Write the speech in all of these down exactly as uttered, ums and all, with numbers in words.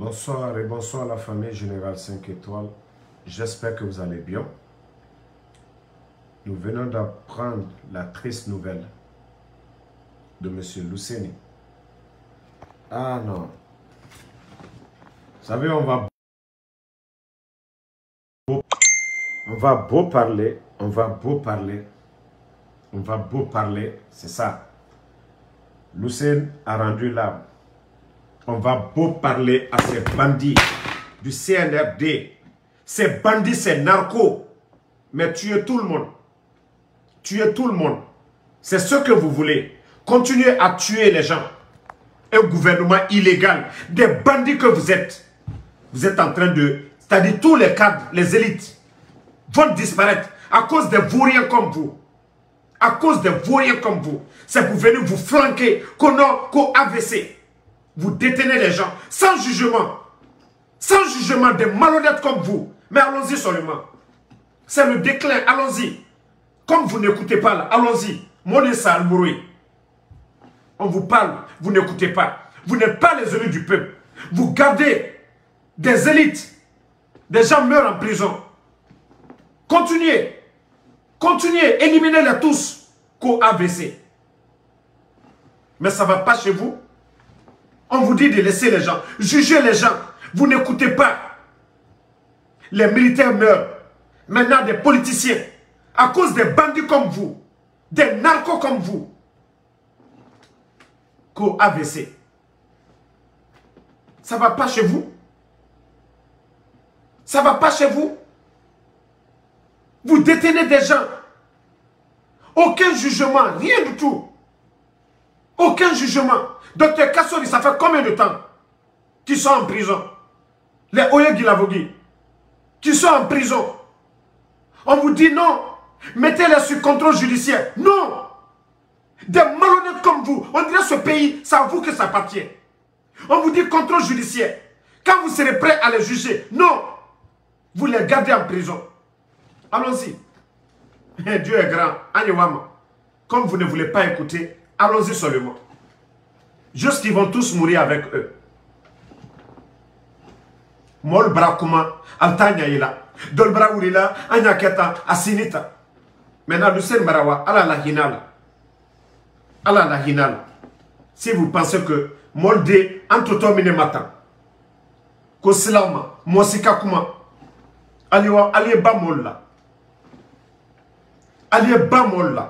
Bonsoir et bonsoir la famille Générale cinq étoiles. J'espère que vous allez bien. Nous venons d'apprendre la triste nouvelle de M. Luseni. Ah non. Vous savez, on va beau, on va beau parler, on va beau parler, on va beau parler, c'est ça. Luseni a rendu l'âme. On va beau parler à ces bandits du C N R D. Ces bandits, ces narcos. Mais tuez tout le monde. Tuez tout le monde. C'est ce que vous voulez. Continuez à tuer les gens. Un gouvernement illégal. Des bandits que vous êtes. Vous êtes en train de... C'est-à-dire tous les cadres, les élites vont disparaître à cause des vauriens comme vous. À cause des vauriens comme vous. C'est pour venir vous flanquer qu'au A V C. Vous détenez les gens sans jugement. Sans jugement des malhonnêtes comme vous. Mais allons-y seulement. C'est le déclin, allons-y. Comme vous n'écoutez pas là, allons-y. Monessa Almouroui. On vous parle, vous n'écoutez pas. Vous n'êtes pas les élus du peuple. Vous gardez des élites. Des gens meurent en prison. Continuez. Continuez, éliminez-les tous qu'au A V C. Mais ça ne va pas chez vous. On vous dit de laisser les gens, juger les gens. Vous n'écoutez pas. Les militaires meurent. Maintenant, des politiciens. À cause des bandits comme vous. Des narcos comme vous. Qu'au A V C. Ça ne va pas chez vous. Ça ne va pas chez vous. Vous détenez des gens. Aucun jugement, rien du tout. Aucun jugement. Docteur Kassori, ça fait combien de temps qu'ils sont en prison? Les Oye Gilavogui, qui sont en prison. On vous dit non, mettez-les sur contrôle judiciaire. Non. Des malhonnêtes comme vous, on dirait ce pays, c'est à vous que ça appartient. On vous dit contrôle judiciaire. Quand vous serez prêt à les juger, non. Vous les gardez en prison. Allons-y. Dieu est grand. Anyewama. Comme vous ne voulez pas écouter, allons-y seulement. Juste qu'ils vont tous mourir avec eux. Mol Brakuma, Altanya ila, Dolbra Urila, Anyaketa, Asinita. Maintenant, Lucien Marawa, Allah la hinala. Allah la hinala. Si vous pensez que Molde, Antotomine Matan, Kosilama, Mosika Kuma, Aliwa, Ali Bamolla. Ali Bamolla.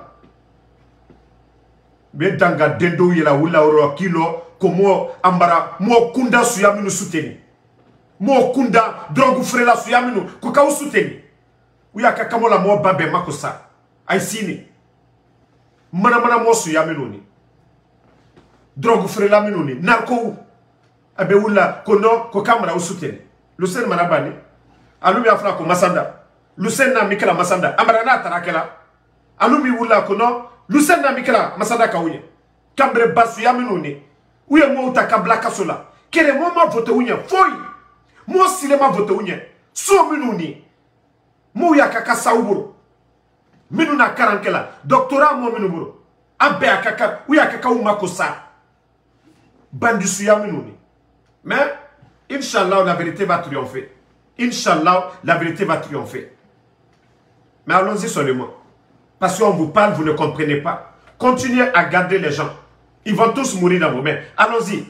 Mais danga dendo yela wula oro kilo komo ambara mo kunda suyaminu suteni mo kunda drogu frela suyaminu kuka usuteni uya kakamola mo babe makosa aisini mana mana mo suyaminu ni drogu frela minuni narko abe wula kono ko kamera usuteni Lucien manabani alumi afra ko masanda Lucien na mikala masanda ambara na tarakela alumi wula kono Lucien na mikra masada kauye kambre basu ya minuni uye mo utakabla kasola kere mo ma vote unye foi mo sile ma vote unye so minuni mo ya kaka sauburu minuna karankela doctorat mo minuburu abe akaka uya kaka umakosa bandisu ya minuni. Mais Inch'Allah la vérité va triompher. Inch'Allah la vérité va triompher. Mais allons-y seulement. Parce qu'on vous parle, vous ne comprenez pas. Continuez à garder les gens. Ils vont tous mourir dans vos mains. Allons-y.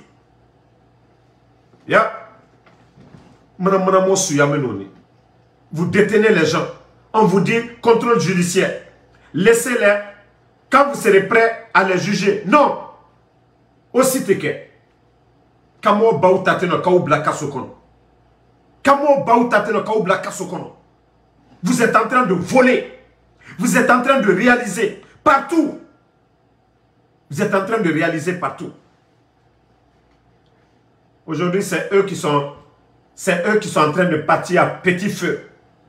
Ya. Vous détenez les gens. On vous dit contrôle judiciaire. Laissez-les. Quand vous serez prêts à les juger. Non. Aussi teke. Kamo baoutateno kaoubla kasokono. Kamo baoutateno kaoubla kasokono. Vous êtes en train de voler. Vous êtes en train de réaliser partout. Vous êtes en train de réaliser partout. Aujourd'hui, c'est eux qui sont, c'est eux qui sont en train de partir à petit feu.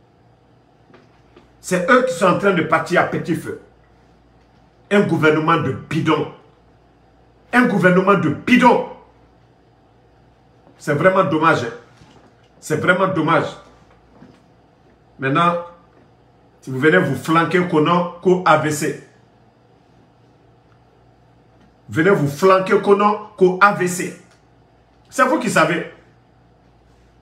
C'est eux qui sont en train de partir à petit feu. Un gouvernement de bidon. Un gouvernement de bidon. C'est vraiment dommage. C'est vraiment dommage. Maintenant, si vous venez vous flanquer qu'au A V C. Venez vous flanquer qu'au A V C. C'est vous qui savez.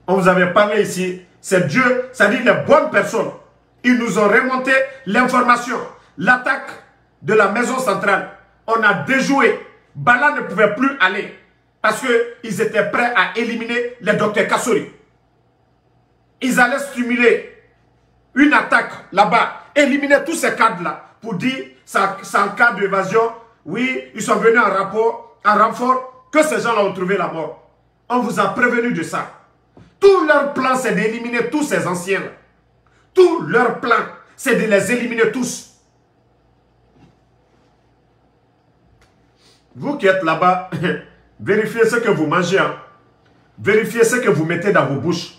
On vous avait parlé ici. C'est Dieu, c'est-à-dire les bonnes personnes. Ils nous ont remonté l'information. L'attaque de la maison centrale. On a déjoué. Bala ne pouvait plus aller. Parce qu'ils étaient prêts à éliminer les docteurs Kassori. Ils allaient stimuler une attaque là-bas. Éliminer tous ces cadres-là. Pour dire, c'est en cas d'évasion. Oui, ils sont venus en rapport, en renfort. Que ces gens-là ont trouvé la mort. On vous a prévenu de ça. Tout leur plan, c'est d'éliminer tous ces anciens. Tout leur plan, c'est de les éliminer tous. Vous qui êtes là-bas, vérifiez ce que vous mangez. Hein. Vérifiez ce que vous mettez dans vos bouches.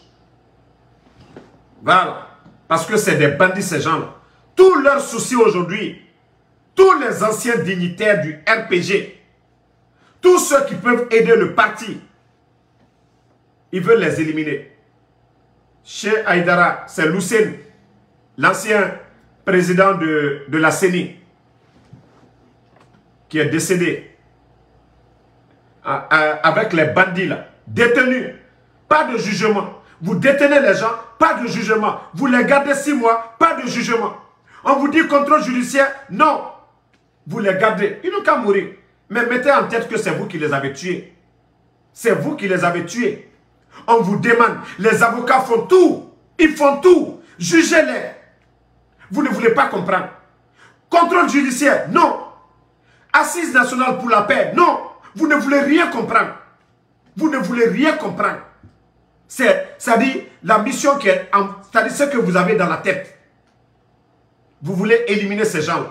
Voilà. Parce que c'est des bandits, ces gens-là. Tout leur souci aujourd'hui, tous les anciens dignitaires du R P G, tous ceux qui peuvent aider le parti, ils veulent les éliminer. Chez Haïdara, c'est Lucien, l'ancien président de, de la C E N I, qui est décédé à, à, avec les bandits là, détenus. Pas de jugement. Vous détenez les gens, pas de jugement. Vous les gardez six mois, pas de jugement. On vous dit contrôle judiciaire, non. Vous les gardez. Ils n'ont qu'à mourir. Mais mettez en tête que c'est vous qui les avez tués. C'est vous qui les avez tués. On vous demande, les avocats font tout. Ils font tout. Jugez-les. Vous ne voulez pas comprendre. Contrôle judiciaire, non. Assise nationale pour la paix, non. Vous ne voulez rien comprendre. Vous ne voulez rien comprendre. C'est-à-dire la mission qui est, c'est-à-dire ce que vous avez dans la tête. Vous voulez éliminer ces gens-là.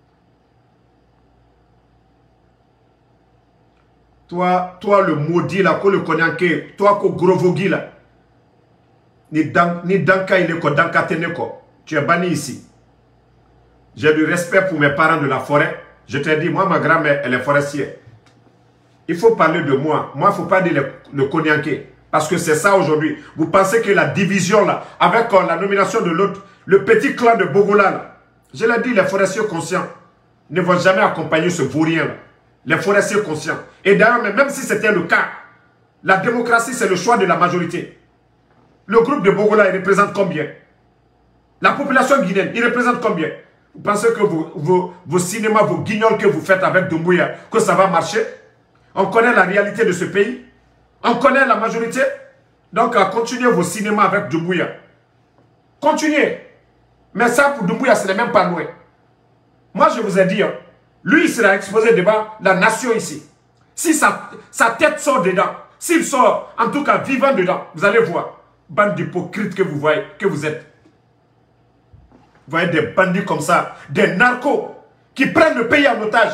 Toi, toi le maudit là, ko le konyanke, toi ko grovogi là, ni dan, ni danka il est ko danka teneko, tu es banni ici. J'ai du respect pour mes parents de la forêt. Je te dis, moi ma grand-mère elle est forestière. Il faut parler de moi. Moi il ne faut pas dire le, le konyanke. Parce que c'est ça aujourd'hui. Vous pensez que la division là, avec euh, la nomination de l'autre, le petit clan de Bogola là, je l'ai dit, les forestiers conscients ne vont jamais accompagner ce vaurien là. Les forestiers conscients. Et d'ailleurs, même si c'était le cas, la démocratie, c'est le choix de la majorité. Le groupe de Bogola, il représente combien? La population guinéenne, il représente combien? Vous pensez que vos, vos, vos cinémas, vos guignols que vous faites avec Doumbouya, que ça va marcher? On connaît la réalité de ce pays. On connaît la majorité. Donc, continuez vos cinémas avec Doumbouya. Continuez. Mais ça, pour Doumbouya, ce n'est même pas loin. Moi, je vous ai dit, hein, lui, il sera exposé devant la nation ici. Si sa, sa tête sort dedans, s'il sort, en tout cas vivant dedans, vous allez voir, bande d'hypocrites que vous voyez, que vous êtes. Vous voyez des bandits comme ça, des narcos, qui prennent le pays en otage.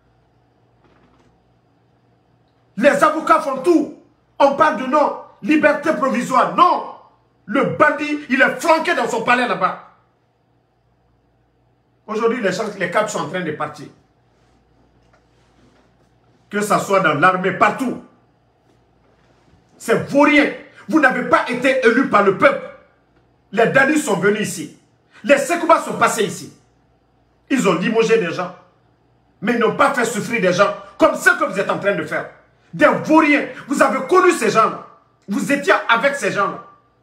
Les avocats font tout. On parle de non, liberté provisoire, non. Le bandit, il est flanqué dans son palais là-bas. Aujourd'hui, les, les cadres sont en train de partir. Que ça soit dans l'armée, partout. C'est vaurien. Vous n'avez pas été élu par le peuple. Les Dadis sont venus ici. Les Sekouba sont passés ici. Ils ont limogé des gens. Mais ils n'ont pas fait souffrir des gens comme ce que vous êtes en train de faire. Des vauriens. Vous avez connu ces gens-là. Vous étiez avec ces gens-là.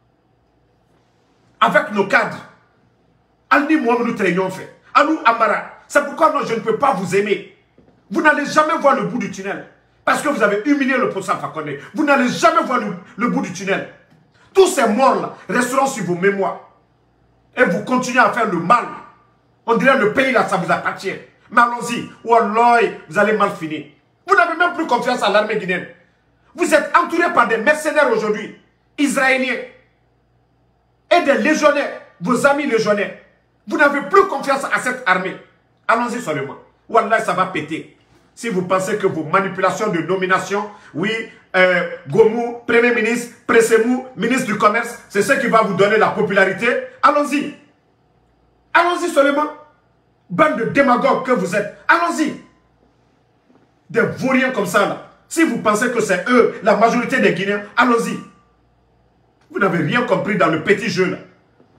Avec nos cadres. Alni Mohamed nous traînions fait. Alou Amara. C'est pourquoi non, je ne peux pas vous aimer. Vous n'allez jamais voir le bout du tunnel. Parce que vous avez humilié le professeur Fakonde. Vous n'allez jamais voir le, le bout du tunnel. Tous ces morts-là resteront sur vos mémoires. Et vous continuez à faire le mal. On dirait le pays là, ça vous appartient. Mais allons-y. Wallah, vous allez mal finir. Vous n'avez même plus confiance à l'armée guinéenne. Vous êtes entouré par des mercenaires aujourd'hui. Israéliens. Et des légionnaires. Vos amis légionnaires. Vous n'avez plus confiance à cette armée. Allons-y seulement. Wallah, ça va péter. Si vous pensez que vos manipulations de nomination, oui, euh, Gomou, Premier ministre, Pressemou, ministre du Commerce, c'est ce qui va vous donner la popularité, allons-y. Allons-y seulement. Bande de démagogues que vous êtes. Allons-y. Des vauriens comme ça, là. Si vous pensez que c'est eux, la majorité des Guinéens, allons-y. Vous n'avez rien compris dans le petit jeu, là.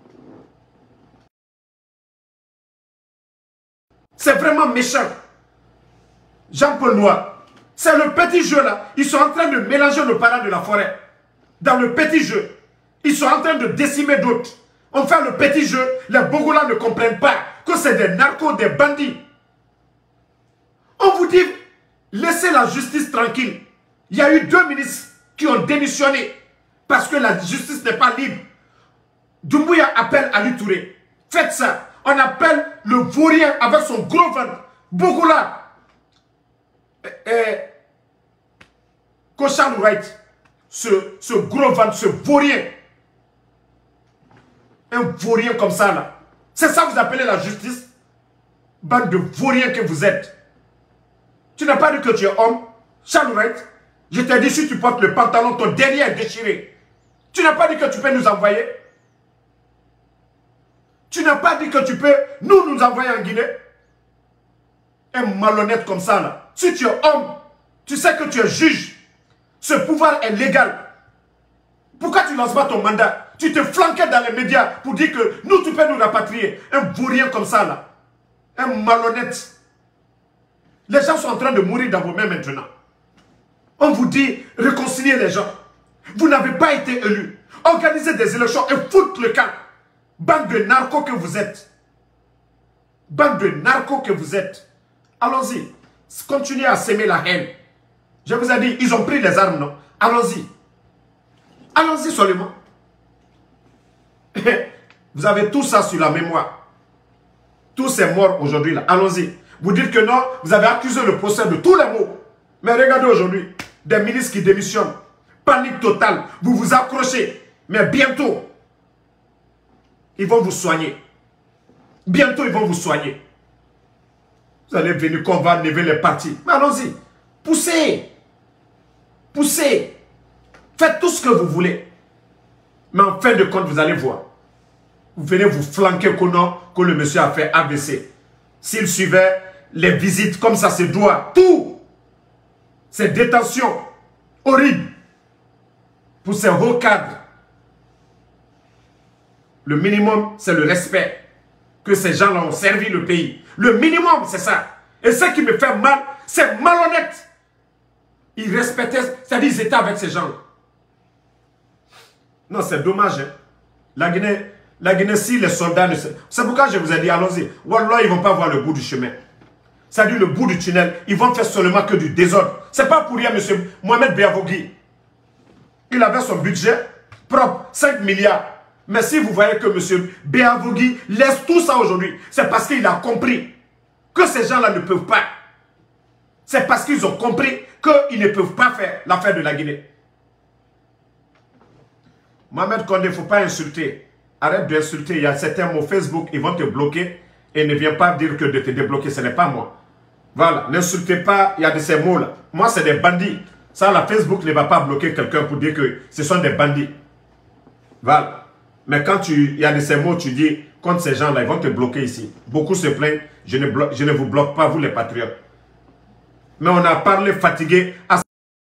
C'est vraiment méchant. Jean-Paul Noir, c'est le petit jeu là. Ils sont en train de mélanger le parent de la forêt. Dans le petit jeu. Ils sont en train de décimer d'autres. On fait le petit jeu. Les Bogola ne comprennent pas que c'est des narcos, des bandits. On vous dit, laissez la justice tranquille. Il y a eu deux ministres qui ont démissionné parce que la justice n'est pas libre. Doumbouya appelle Ali Touré. Faites ça. On appelle le vaurien avec son gros ventre. Bogola. Koshan Wright. Ce, ce gros ventre, ce vaurien. Un vaurien comme ça là. C'est ça que vous appelez la justice? Bande de vauriens que vous êtes. Tu n'as pas dit que tu es homme? Charles Wright, je t'ai dit si tu portes le pantalon, ton derrière est déchiré. Tu n'as pas dit que tu peux nous envoyer? Tu n'as pas dit que tu peux nous nous envoyer en Guinée? Un malhonnête comme ça là. Si tu es homme, tu sais que tu es juge. Ce pouvoir est légal. Pourquoi tu ne lances pas ton mandat? Tu te flanquais dans les médias pour dire que nous, tu peux nous rapatrier. Un vaurien comme ça là. Un malhonnête. Les gens sont en train de mourir dans vos mains maintenant. On vous dit réconcilier les gens. Vous n'avez pas été élus. Organisez des élections et foutre le camp. Bande de narcos que vous êtes. Bande de narcos que vous êtes. Allons-y. Continuez à s'aimer la haine. Je vous ai dit, ils ont pris les armes, non? Allons-y. Allons-y seulement. Vous avez tout ça sur la mémoire. Tous ces morts aujourd'hui là. Allons-y. Vous dites que non, vous avez accusé le procès de tous les maux. Mais regardez aujourd'hui, des ministres qui démissionnent. Panique totale. Vous vous accrochez. Mais bientôt, ils vont vous soigner. Bientôt, ils vont vous soigner. Vous allez venir qu'on va enlever les partis. Mais allons-y. Poussez. Poussez. Faites tout ce que vous voulez. Mais en fin de compte, vous allez voir. Vous venez vous flanquer que non, que le monsieur a fait A V C. S'il suivait les visites comme ça se doit, tout, ces détentions horribles pour ces hauts cadres, le minimum, c'est le respect que ces gens-là ont servi le pays. Le minimum, c'est ça. Et ce qui me fait mal, c'est malhonnête. Ils respectaient, c'est-à-dire ils étaient avec ces gens-là. Non, c'est dommage. Hein. La Guinée, la Guinée, si les soldats ne... C'est pourquoi je vous ai dit, allons-y. Wallah, ils ne vont pas voir le bout du chemin. C'est-à-dire le bout du tunnel, ils vont faire seulement que du désordre. C'est pas pour rien, monsieur Mohamed Béavogui. Il avait son budget propre, cinq milliards. Mais si vous voyez que monsieur Béavogui laisse tout ça aujourd'hui, c'est parce qu'il a compris que ces gens-là ne peuvent pas. C'est parce qu'ils ont compris qu'ils ne peuvent pas faire l'affaire de la Guinée. Mohamed Condé, il ne faut pas insulter. Arrête d'insulter. Il y a certains mots Facebook, ils vont te bloquer et ne viens pas dire que de te débloquer, ce n'est pas moi. Voilà, n'insultez pas, il y a de ces mots-là. Moi, c'est des bandits. Ça, la Facebook ne va pas bloquer quelqu'un pour dire que ce sont des bandits. Voilà. Mais quand tu, il y a de ces mots, tu dis, contre ces gens-là, ils vont te bloquer ici. Beaucoup se plaignent, je ne, bloque, je ne vous bloque pas, vous les patriotes. Mais on a parlé fatigué à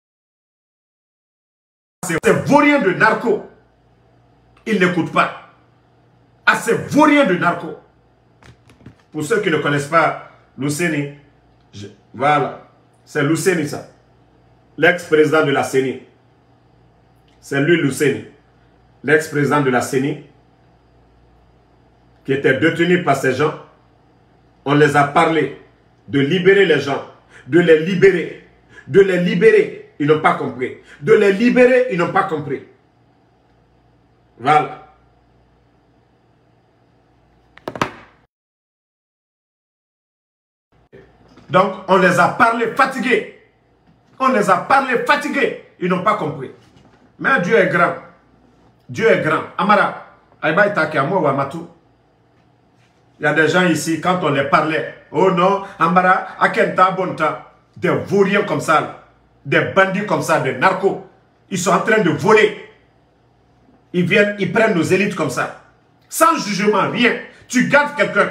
ces vauriens de narcos. Ils n'écoutent pas. À ces vauriens de narcos. Pour ceux qui ne connaissent pas Luseni, je, voilà, c'est Luseni ça. L'ex-président de la C E N I. C'est lui Luseni. L'ex-président de la C E N I, qui était détenu par ces gens. On les a parlé de libérer les gens, de les libérer, de les libérer. Ils n'ont pas compris. De les libérer, ils n'ont pas compris. Voilà. Donc, on les a parlé fatigués. On les a parlé fatigués. Ils n'ont pas compris. Mais Dieu est grand. Dieu est grand. Amara, Aïba Itake, Amo Wamatu. Il y a des gens ici, quand on les parlait, oh non, Amara, Akenta, Bonta, des vauriens comme ça, là, des bandits comme ça, des narcos. Ils sont en train de voler. Ils viennent, ils prennent nos élites comme ça. Sans jugement, rien. Tu gardes quelqu'un.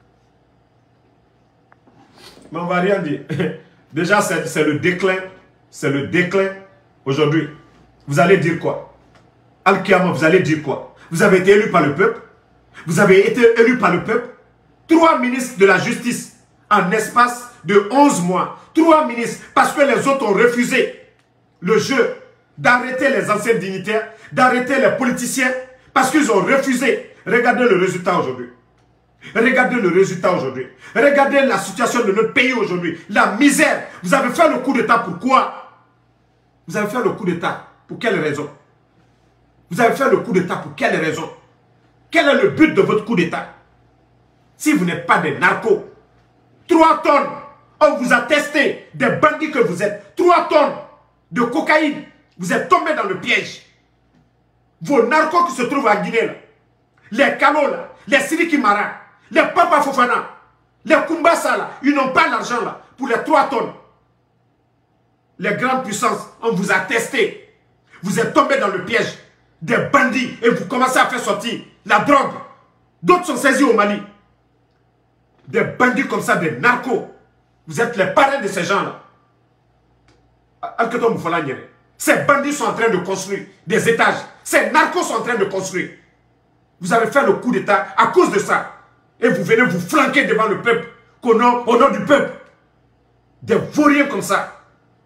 Mais on ne va rien dire. Déjà, c'est le déclin. C'est le déclin. Aujourd'hui, vous allez dire quoi? Al-Kiyama, vous allez dire quoi? Vous avez été élu par le peuple. Vous avez été élu par le peuple. Trois ministres de la justice en espace de onze mois. Trois ministres parce que les autres ont refusé le jeu. d'arrêter les anciens dignitaires, d'arrêter les politiciens, parce qu'ils ont refusé. Regardez le résultat aujourd'hui. Regardez le résultat aujourd'hui. Regardez la situation de notre pays aujourd'hui. La misère. Vous avez fait le coup d'État pourquoi? Vous avez fait le coup d'État pour quelle raison? Vous avez fait le coup d'État pour quelle raison? Quel est le but de votre coup d'État? Si vous n'êtes pas des narcos, trois tonnes, on vous a testé, des bandits que vous êtes, trois tonnes de cocaïne, vous êtes tombés dans le piège. Vos narcos qui se trouvent à Guinée, là, les Kalo, là, les Sidiki Mara, les Papa Fofana, les Kumbasa, là, ils n'ont pas l'argent là pour les trois tonnes. Les grandes puissances, on vous a testé. Vous êtes tombés dans le piège des bandits et vous commencez à faire sortir la drogue. D'autres sont saisis au Mali. Des bandits comme ça, des narcos. Vous êtes les parrains de ces gens-là. Ces bandits sont en train de construire des étages. Ces narcos sont en train de construire. Vous avez fait le coup d'État à cause de ça. Et vous venez vous flanquer devant le peuple. Au nom, au nom du peuple. Des vauriens comme ça.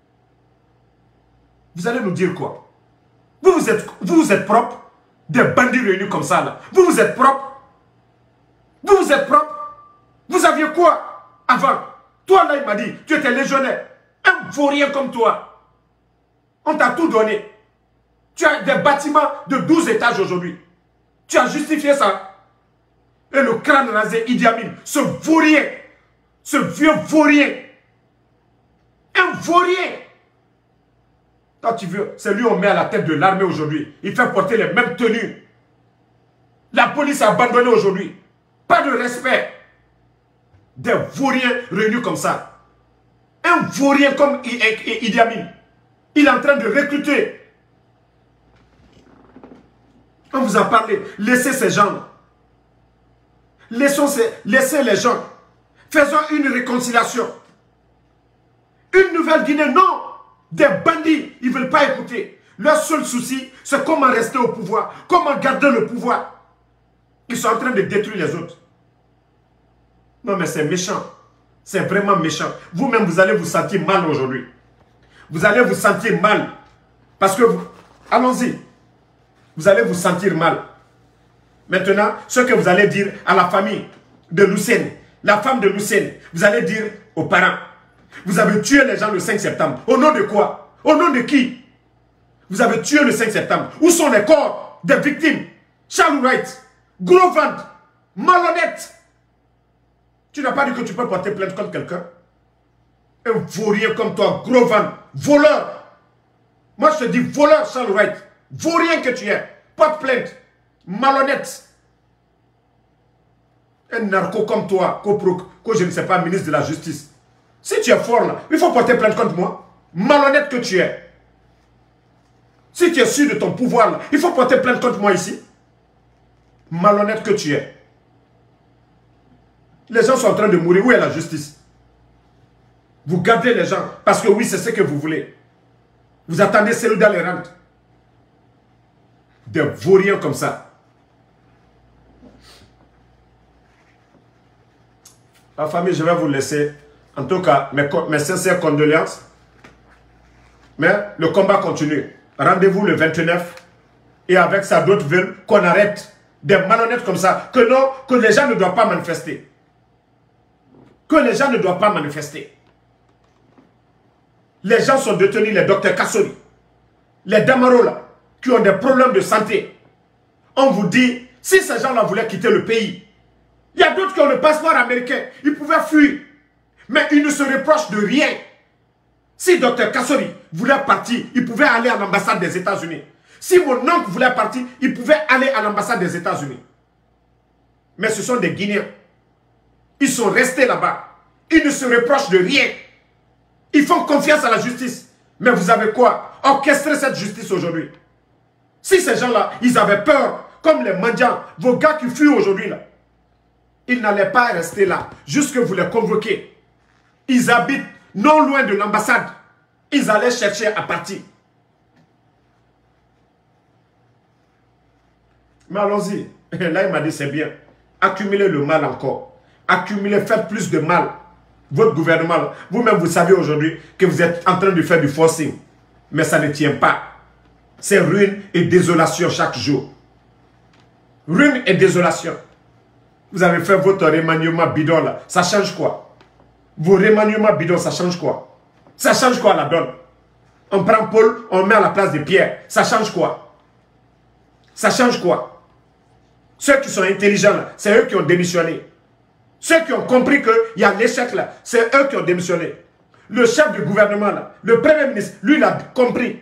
Vous allez nous dire quoi? Vous, vous êtes, vous, vous êtes propre. Des bandits réunis comme ça là. Vous, vous êtes propre. Vous, vous êtes propre. Vous aviez quoi avant? Toi là, il m'a dit, tu étais légionnaire. Un vaurien comme toi. On t'a tout donné. Tu as des bâtiments de douze étages aujourd'hui. Tu as justifié ça. Et le crâne rasé, Idi Amin, ce vaurien, ce vieux vaurien. Un vaurien. Quand tu veux, c'est lui on met à la tête de l'armée aujourd'hui. Il fait porter les mêmes tenues. La police a abandonné aujourd'hui. Pas de respect. Des vauriens réunis comme ça. Un vaurien comme Idi Amin. Il est en train de recruter. On vous a parlé. Laissez ces gens. Laissons ces, laissez les gens. Faisons une réconciliation. Une nouvelle Guinée, non. Des bandits, ils ne veulent pas écouter. Leur seul souci, c'est comment rester au pouvoir. Comment garder le pouvoir. Ils sont en train de détruire les autres. Non mais c'est méchant. C'est vraiment méchant. Vous-même, vous allez vous sentir mal aujourd'hui. Vous allez vous sentir mal. Parce que vous... Allons-y. Vous allez vous sentir mal. Maintenant, ce que vous allez dire à la famille de Lucène, la femme de Lucène, vous allez dire aux parents, vous avez tué les gens le cinq septembre. Au nom de quoi? Au nom de qui? Vous avez tué le cinq septembre. Où sont les corps des victimes? Charles Wright, gros ventre, malhonnête. Tu n'as pas dit que tu peux porter plainte contre quelqu'un? Un vaurien comme toi, gros ventre, voleur. Moi je te dis voleur, Charles Wright. Vaurien que tu es. Porte plainte. Malhonnête. Un narco comme toi, que je ne sais pas, ministre de la Justice. Si tu es fort là, il faut porter plainte contre moi. Malhonnête que tu es. Si tu es sûr de ton pouvoir là, il faut porter plainte contre moi ici. Malhonnête que tu es. Les gens sont en train de mourir. Où est la justice? Vous gardez les gens parce que oui, c'est ce que vous voulez. Vous attendez celui dans les rangs. Des vauriens comme ça. La famille, je vais vous laisser. En tout cas, mes, mes sincères condoléances. Mais le combat continue. Rendez-vous le vingt-neuf. Et avec ça, d'autres veulent qu'on arrête des malhonnêtes comme ça. Que non, que les gens ne doivent pas manifester. Que les gens ne doivent pas manifester. Les gens sont détenus, les docteurs Kassori, les Damaro là, qui ont des problèmes de santé. On vous dit, si ces gens-là voulaient quitter le pays, il y a d'autres qui ont le passeport américain, ils pouvaient fuir. Mais ils ne se reprochent de rien. Si docteur Kassori voulait partir, il pouvait aller à l'ambassade des États-Unis. Si mon oncle voulait partir, il pouvait aller à l'ambassade des États-Unis. Mais ce sont des Guinéens. Ils sont restés là-bas. Ils ne se reprochent de rien. Ils font confiance à la justice. Mais vous avez quoi? Orchestrer cette justice aujourd'hui. Si ces gens-là, ils avaient peur, comme les mendiants, vos gars qui fuient aujourd'hui là, ils n'allaient pas rester là, jusque vous les convoquez. Ils habitent non loin de l'ambassade. Ils allaient chercher à partir. Mais allons-y. Là, il m'a dit, c'est bien. Accumulez le mal encore. Accumulez, faites plus de mal. Votre gouvernement, vous-même, vous savez aujourd'hui que vous êtes en train de faire du forcing. Mais ça ne tient pas. C'est ruine et désolation chaque jour. Ruine et désolation. Vous avez fait votre remaniement bidon là. Ça change quoi? Vos remaniements bidons, ça change quoi? Ça change quoi la donne? On prend Paul, on met à la place de Pierre. Ça change quoi? Ça change quoi? Ceux qui sont intelligents là, c'est eux qui ont démissionné. Ceux qui ont compris qu'il y a l'échec là, c'est eux qui ont démissionné. Le chef du gouvernement là, le premier ministre, lui il a compris.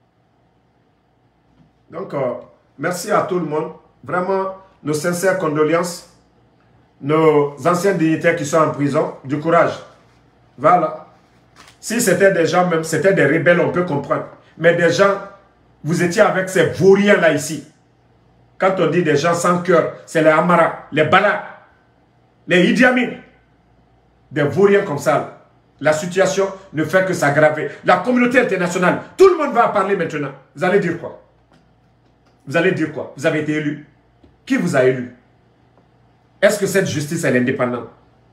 Donc, euh, merci à tout le monde. Vraiment, nos sincères condoléances. Nos anciens dignitaires qui sont en prison, du courage. Voilà. Si c'était des gens, même, c'était des rebelles, on peut comprendre. Mais des gens, vous étiez avec ces vauriens là ici. Quand on dit des gens sans cœur, c'est les Amara, les Bala, les Idi Amin. Des vauriens comme ça. Là. La situation ne fait que s'aggraver. La communauté internationale, tout le monde va en parler maintenant. Vous allez dire quoi? Vous allez dire quoi? Vous avez été élu. Qui vous a élu? Est-ce que cette justice est indépendante?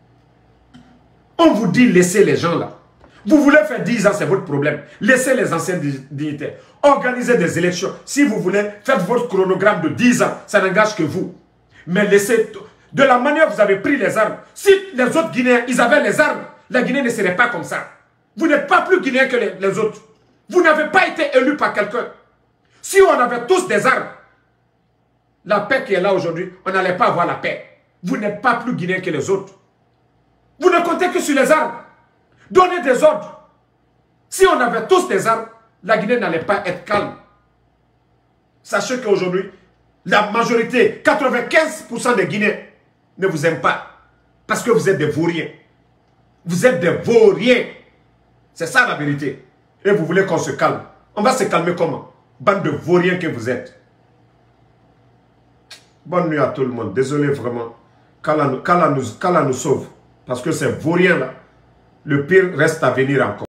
On vous dit laissez les gens là. Vous voulez faire dix ans, c'est votre problème. Laissez les anciens dignitaires. Organisez des élections. Si vous voulez, faites votre chronogramme de dix ans. Ça n'engage que vous. Mais laissez... De la manière dont vous avez pris les armes. Si les autres Guinéens, ils avaient les armes, la Guinée ne serait pas comme ça. Vous n'êtes pas plus Guinéen que les, les autres. Vous n'avez pas été élu par quelqu'un. Si on avait tous des armes, la paix qui est là aujourd'hui, on n'allait pas avoir la paix. Vous n'êtes pas plus Guinéen que les autres. Vous ne comptez que sur les armes. Donnez des ordres. Si on avait tous des armes, la Guinée n'allait pas être calme. Sachez qu'aujourd'hui, la majorité, quatre-vingt-quinze pour cent des Guinéens ne vous aiment pas. Parce que vous êtes des vauriens. Vous êtes des vauriens. C'est ça la vérité. Et vous voulez qu'on se calme. On va se calmer comment? Bande de vauriens que vous êtes. Bonne nuit à tout le monde. Désolé vraiment. Qu'Allah nous, qu'Allah nous, qu'Allah nous sauve. Parce que ces vauriens là, le pire reste à venir encore.